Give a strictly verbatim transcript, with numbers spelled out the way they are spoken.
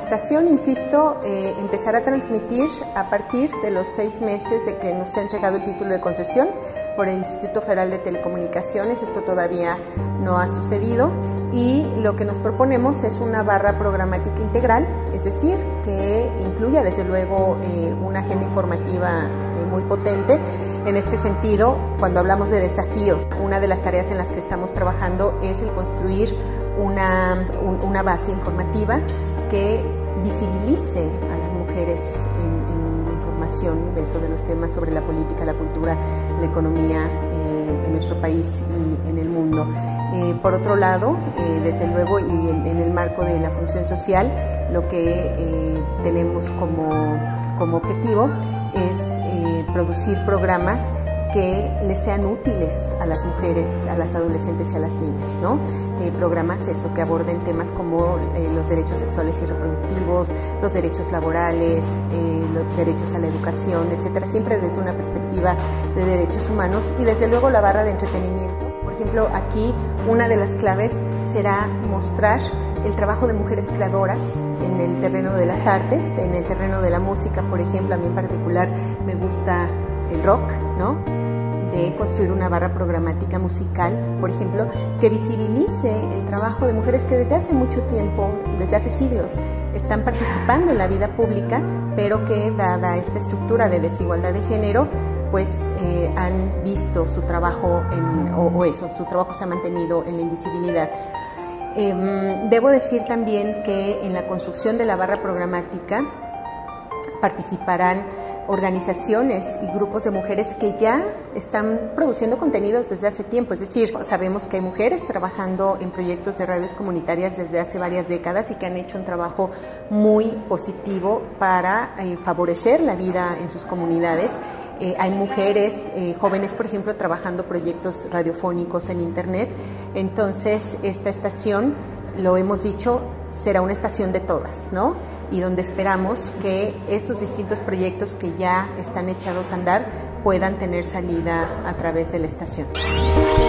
estación, insisto, eh, empezará a transmitir a partir de los seis meses de que nos ha entregado el título de concesión por el Instituto Federal de Telecomunicaciones. Esto todavía no ha sucedido y lo que nos proponemos es una barra programática integral, es decir, que incluya desde luego eh, una agenda informativa eh, muy potente. En este sentido, cuando hablamos de desafíos, una de las tareas en las que estamos trabajando es el construir una, un, una base informativa que visibilice a las mujeres en, en la información eso de los temas sobre la política, la cultura, la economía eh, en nuestro país y en el mundo. Eh, por otro lado, eh, desde luego, y en, en el marco de la función social, lo que eh, tenemos como, como objetivo es eh, producir programas que les sean útiles a las mujeres, a las adolescentes y a las niñas, ¿no? Eh, programas eso, que aborden temas como eh, los derechos sexuales y reproductivos, los derechos laborales, eh, los derechos a la educación, etcétera, siempre desde una perspectiva de derechos humanos y desde luego la barra de entretenimiento. Por ejemplo, aquí una de las claves será mostrar el trabajo de mujeres creadoras en el terreno de las artes, en el terreno de la música, por ejemplo. A mí en particular me gusta el rock, ¿no? De construir una barra programática musical, por ejemplo, que visibilice el trabajo de mujeres que desde hace mucho tiempo, desde hace siglos, están participando en la vida pública, pero que, dada esta estructura de desigualdad de género, pues eh, han visto su trabajo, en, o, o eso, su trabajo se ha mantenido en la invisibilidad. Eh, debo decir también que en la construcción de la barra programática participarán organizaciones y grupos de mujeres que ya están produciendo contenidos desde hace tiempo, es decir, sabemos que hay mujeres trabajando en proyectos de radios comunitarias desde hace varias décadas y que han hecho un trabajo muy positivo para eh, favorecer la vida en sus comunidades. Eh, hay mujeres eh, jóvenes, por ejemplo, trabajando proyectos radiofónicos en internet. Entonces, esta estación, lo hemos dicho, será una estación de todas, ¿no? Y donde esperamos que estos distintos proyectos que ya están echados a andar puedan tener salida a través de la estación.